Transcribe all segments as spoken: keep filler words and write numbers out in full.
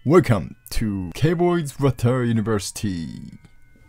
Welcome to K-Boys Water University。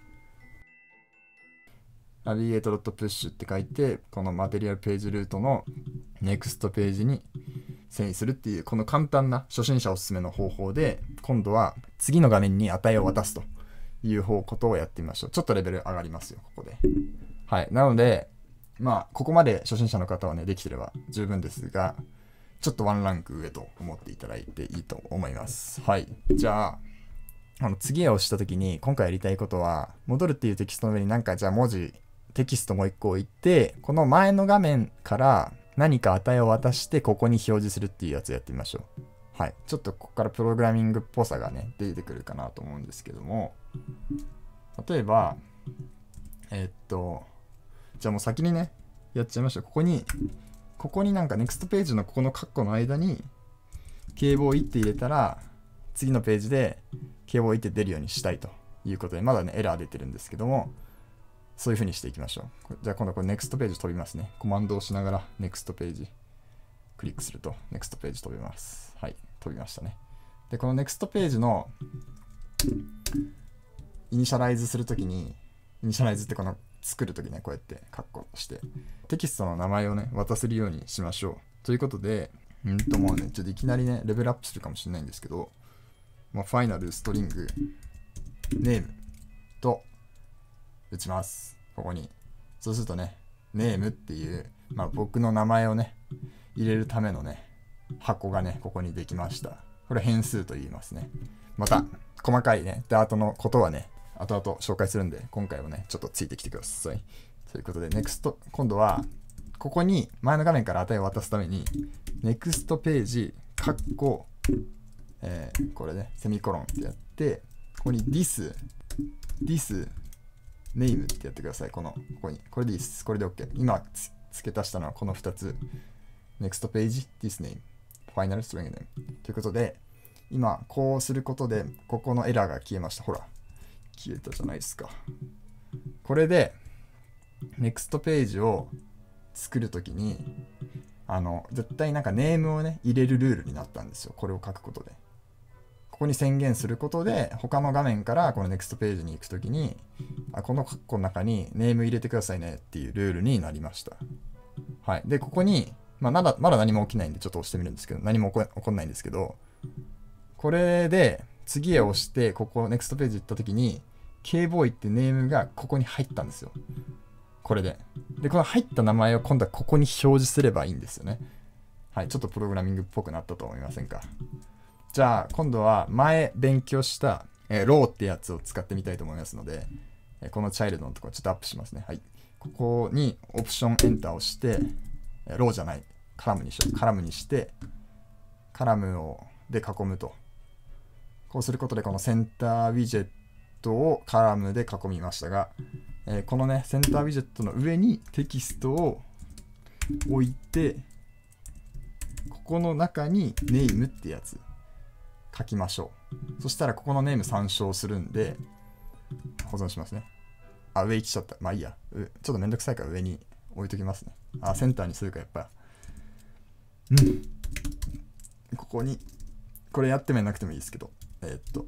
ナビゲート .push って書いて、このマテリアルページルートの NEXT ページに遷移するっていう、この簡単な初心者おすすめの方法で、今度は次の画面に値を渡すという方ことをやってみましょう。ちょっとレベル上がりますよ、ここで。はい。なので、まあ、ここまで初心者の方はね、できてれば十分ですが、ちょっとワンランク上と思っていただいていいと思います。はい。じゃあ、あの次へ押したときに、今回やりたいことは、戻るっていうテキストの上になんか、じゃあ文字、テキストもう一個置いて、この前の画面から何か値を渡して、ここに表示するっていうやつをやってみましょう。はい。ちょっとここからプログラミングっぽさがね、出てくるかなと思うんですけども、例えば、えー、っと、じゃあもう先にね、やっちゃいましょう。ここに、ここになんか NEXT ページのここのカッコの間に K ボーイって入れたら次のページで K ボーイって出るようにしたいということで、まだねエラー出てるんですけども、そういう風にしていきましょう。じゃあ今度これ NEXT ページ飛びますね。コマンドを押しながら NEXT ページクリックすると NEXT ページ飛びます。はい、飛びましたね。で、この NEXT ページのイニシャライズするときに、イニシャライズってこの作るときね、こうやってカッコしてテキストの名前をね渡せるようにしましょうということで、うんともうねちょっといきなりねレベルアップするかもしれないんですけど、まあ、ファイナルストリングネームと打ちます。ここにそうするとね、ネームっていう、まあ、僕の名前をね入れるためのね箱がねここにできました。これ変数と言いますね。また細かいねダートのことはね後々紹介するんで、今回はね、ちょっとついてきてください。ということで、NEXT、今度は、ここに前の画面から値を渡すために、NEXT ページ、カッコ、えー、これね、セミコロンってやって、ここに this、this、name ってやってください。この、ここに。これでいいです。これで OK。今付け足したのはこのふたつ。NEXT ページ、this name、final string name。ということで、今、こうすることで、ここのエラーが消えました。ほら。消えたじゃないですか。これで NEXT ページを作るときに、あの絶対なんかネームをね入れるルールになったんですよ。これを書くことで、ここに宣言することで他の画面からこの NEXT ページに行くときに、あこの括弧の中にネーム入れてくださいねっていうルールになりました。はい。でここに、まあ、まだまだ何も起きないんでちょっと押してみるんですけど、何も起こ、起こんないんですけど、これで次へ押してここ NEXT ページ行ったときにK ボーイってネームがここに入ったんですよ。これで。で、この入った名前を今度はここに表示すればいいんですよね。はい。ちょっとプログラミングっぽくなったと思いませんか？じゃあ、今度は前勉強した、えー、ローってやつを使ってみたいと思いますので、えー、このチャイルドのところちょっとアップしますね。はい。ここにオプションエンターをして、えー、ローじゃない、カラムにしよう。カラムにして、カラムをで囲むと。こうすることで、このセンターウィジェットをカラムで囲みましたが、えー、このねセンターウィジェットの上にテキストを置いて、ここの中にネームってやつ書きましょう。そしたらここのネーム参照するんで保存しますね。あ、上行きちゃった。まあいいや、ちょっとめんどくさいから上に置いときますね。あ、センターにするかやっぱ。うんここにこれやってもなくてもいいですけど、えー、っと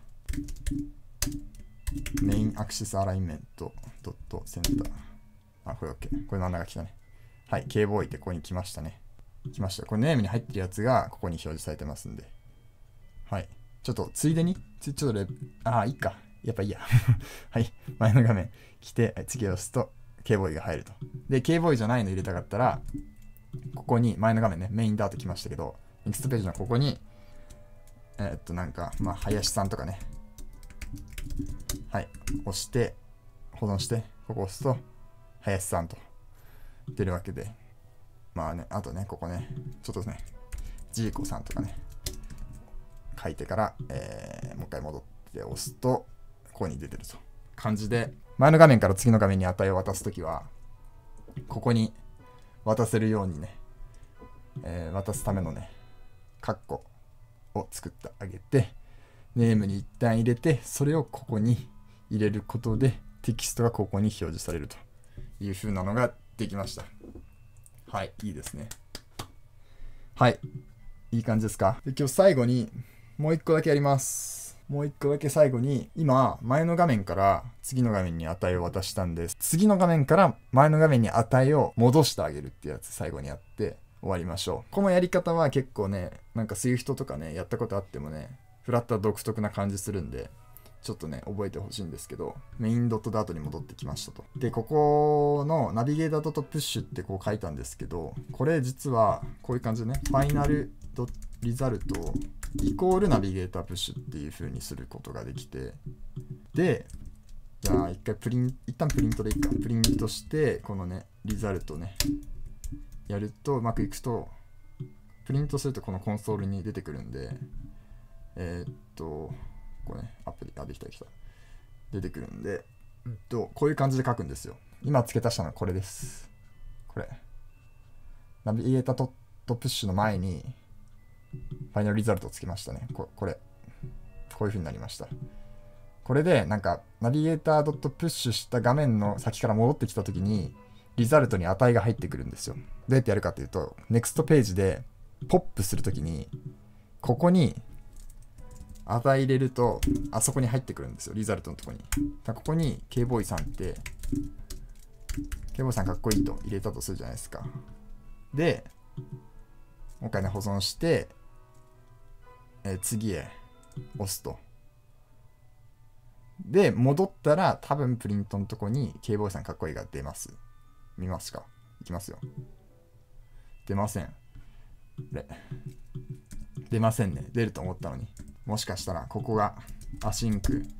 メインアクシスアラインメントドットセンター。あ、これ OK。これ真ん中来たね。はい。K ボーイってここに来ましたね。来ました。これネームに入ってるやつがここに表示されてますんで。はい。ちょっとついでに、ちょっとレあ、いいか。やっぱいいや。はい。前の画面来て、次を押すと K ボーイが入ると。で、K ボーイじゃないの入れたかったら、ここに前の画面ね、メインダート来ましたけど、NEXT ページのここに、えー、っと、なんか、まあ、林さんとかね。はい。押して、保存して、ここ押すと、林さんと出るわけで。まあね、あとね、ここね、ちょっとね、ジーコさんとかね、書いてから、えー、もう一回戻って押すと、ここに出てると。感じで、前の画面から次の画面に値を渡すときは、ここに渡せるようにね、えー、渡すためのね、カッコを作ってあげて、ネームに一旦入れて、それをここに入れることでテキストがここに表示されるという風なのができました。はい、いいですね。はい、いい感じですか。で、今日最後にもう一個だけやります。もう一個だけ最後に、今、前の画面から次の画面に値を渡したんです。次の画面から前の画面に値を戻してあげるってやつ最後にやって終わりましょう。このやり方は結構ね、なんか Swift とかね、やったことあってもね、フラッター独特な感じするんで、ちょっとね、覚えてほしいんですけど、メインドットダートに戻ってきましたと。で、ここのナビゲータードットプッシュってこう書いたんですけど、これ実はこういう感じでね、ファイナルドリザルトイコールナビゲータープッシュっていう風にすることができて、で、じゃあ一回プリン、一旦プリントでいいか。プリントして、このね、リザルトね、やるとうまくいくと、プリントするとこのコンソールに出てくるんで、えー、っと、これね、アプリ、あ、できたできた。出てくるんで、うんと、こういう感じで書くんですよ。今付け足したのはこれです。これ。ナビゲータードットプッシュの前に、ファイナルリザルトをつけましたね。ここれ。こういう風になりました。これで、なんか、ナビゲータードットプッシュした画面の先から戻ってきたときに、リザルトに値が入ってくるんですよ。どうやってやるかっていうと、ネクストページで、ポップするときに、ここに、値入れると、あそこに入ってくるんですよ。リザルトのとこに。ここに、K ボーイさんって、K ボーイさんかっこいいと入れたとするじゃないですか。で、もう一回ね、保存して、えー、次へ押すと。で、戻ったら、多分プリントのとこに、K ボーイさんかっこいいが出ます。見ますか？いきますよ。出ません。で出ませんね。出ると思ったのに。もしかしたら、ここがアシンク、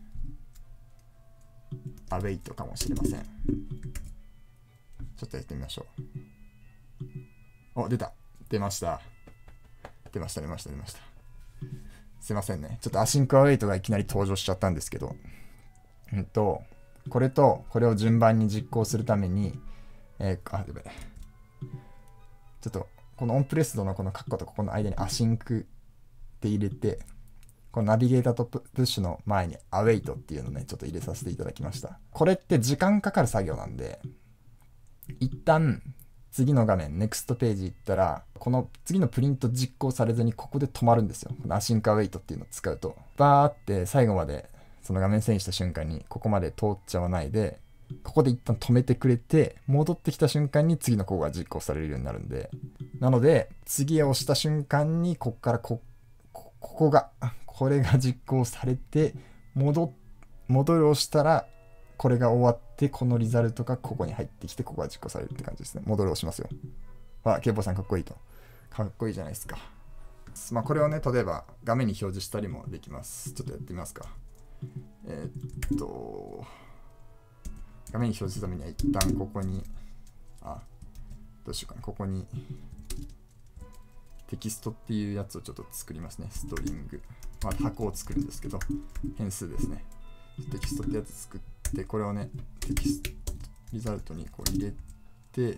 アウェイトかもしれません。ちょっとやってみましょう。お、出た。出ました。出ました、出ました、出ました。すいませんね。ちょっとアシンクアウェイトがいきなり登場しちゃったんですけど、うんと、これとこれを順番に実行するために、えー、あ、やべえ。ちょっと、このオンプレスドのこのカッコとここの間にアシンクって入れて、このナビゲーターとプッシュの前にアウェイトっていうのをね、ちょっと入れさせていただきました。これって時間かかる作業なんで、一旦次の画面、ネクストページ行ったら、この次のプリント実行されずにここで止まるんですよ。このアシンクアウェイトっていうのを使うと。バーって最後までその画面遷移した瞬間にここまで通っちゃわないで、ここで一旦止めてくれて、戻ってきた瞬間に次のコーが実行されるようになるんで、なので、次へ押した瞬間に、ここからこ、こここが、これが実行されて、戻、戻る押したら、これが終わって、このリザルトがここに入ってきて、ここが実行されるって感じですね。戻る押しますよ。あ、ケイボーさんかっこいいと。かっこいいじゃないですか。まあ、これをね、例えば画面に表示したりもできます。ちょっとやってみますか。えー、っと、画面に表示するためには一旦ここに、あ、どうしようかな、ここにテキストっていうやつをちょっと作りますね。ストリング。まあ、箱を作るんですけど、変数ですね。テキストってやつ作って、これをね、テキスト、リザルトにこう入れて、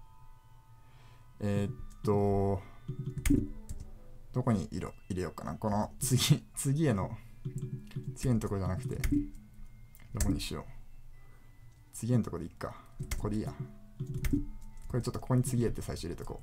えー、っと、どこに入れようかな。この次、次への、次のところじゃなくて、どこにしよう。次のところでいいか。これでいいや。これちょっとここに次へって最初入れとこ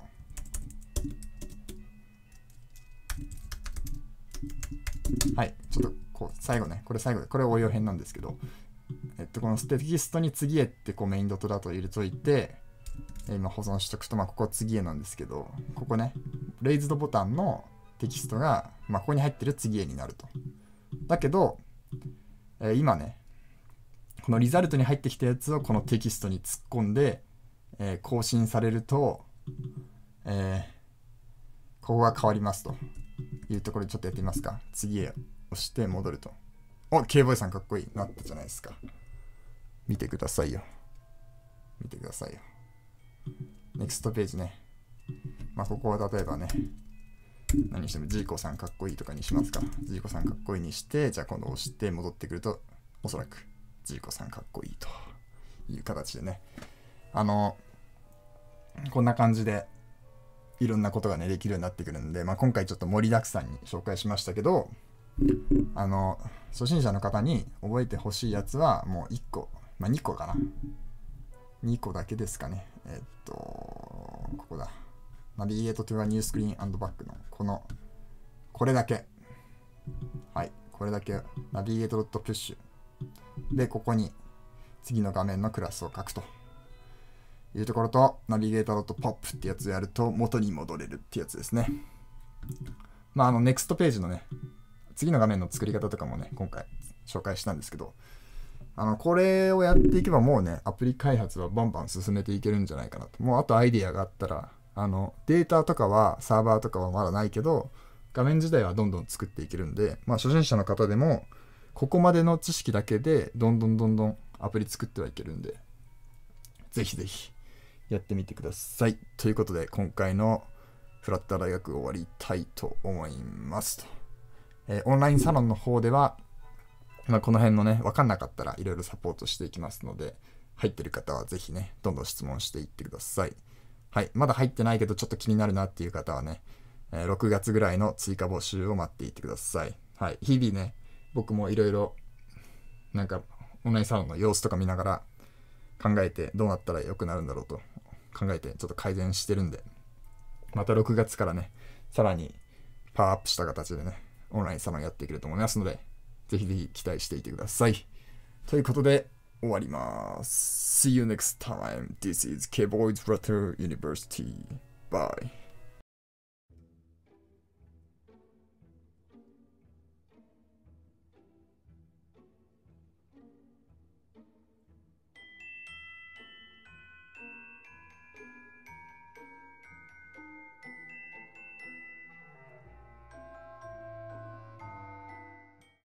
う。はい。ちょっとこう、最後ね。これ最後で、これ応用編なんですけど、えっと、このテキストに次へってこうメインドットダートを入れといて、今保存しとくと、まあ、ここ次へなんですけど、ここね、レイズドボタンのテキストが、まあ、ここに入ってる次へになると。だけど、えー、今ね、このリザルトに入ってきたやつをこのテキストに突っ込んで、えー、更新されると、えー、ここが変わりますというところでちょっとやってみますか。次へ押して戻ると。お、K ボーイさんかっこいい。なったじゃないですか。見てくださいよ。見てくださいよ。ネクストページね。まあ、ここは例えばね、何にしてもジーコさんかっこいいとかにしますか。ジーコさんかっこいいにして、じゃあ今度押して戻ってくると、おそらくジーコさんかっこいいという形でね。あの、こんな感じでいろんなことがね、できるようになってくるんで、まあ、今回ちょっと盛りだくさんに紹介しましたけど、あの、初心者の方に覚えてほしいやつはもういっこ、まあ、にこかな。にこだけですかね。えっと、ここだ。ナビゲート to a new screen and back のこの、これだけ。 これだけ navigate.push で、ここに次の画面のクラスを書くというところと、navigator.pop ってやつをやると元に戻れるってやつですね。まあ、あの NEXT ページのね、次の画面の作り方とかもね、今回紹介したんですけど、あの、これをやっていけばもうね、アプリ開発はバンバン進めていけるんじゃないかなと。もうあとアイディアがあったら、あの、データとかはサーバーとかはまだないけど、画面自体はどんどん作っていけるんで、まあ初心者の方でも、ここまでの知識だけで、どんどんどんどんアプリ作ってはいけるんで、ぜひぜひやってみてください。ということで、今回のフラッター大学終わりたいと思いますと。えー、オンラインサロンの方では、まあ、この辺のね、わかんなかったらいろいろサポートしていきますので、入ってる方はぜひね、どんどん質問していってください。はい。まだ入ってないけどちょっと気になるなっていう方はね、えー、ろくがつぐらいの追加募集を待っていてください。はい。日々ね、僕もいろいろ、なんか、オンラインサロンの様子とか見ながら考えてどうなったら良くなるんだろうと考えてちょっと改善してるんで、またろくがつからね、さらにパワーアップした形でね、オンラインサロンやっていけると思いますので、ぜひぜひ期待していてください。ということで、終わります。See you next time. This is K-Boys Flutter University. Bye.